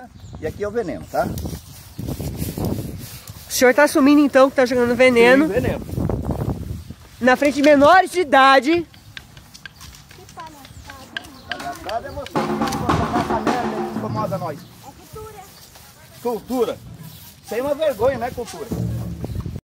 e aqui é o veneno, tá? O senhor tá assumindo então que tá jogando veneno. Sim, veneno. Na frente de menores de idade. Que palhaçada. Palhaçada é você que tá botando essa merda que incomoda nós. É cultura. Cultura. Sem uma vergonha, né, cultura?